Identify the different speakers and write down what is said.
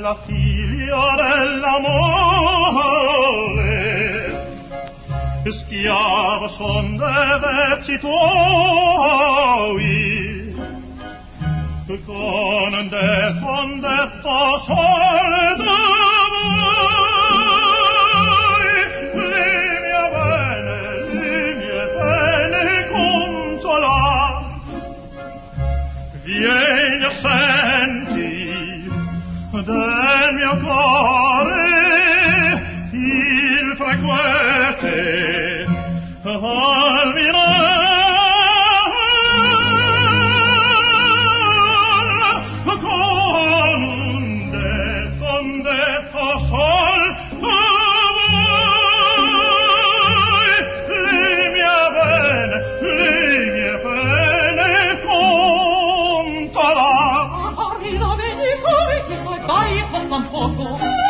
Speaker 1: la figlia dell'amore, schiavo son dei vezzi tuoi, con detto sol d'amore, le mie pene consola. Vieni a senti del mio cuore il frequente almirar con un detto sol d'amore, le mie pene contarà.
Speaker 2: Arriva, vedi, fuori, che poi vai e costa un poco.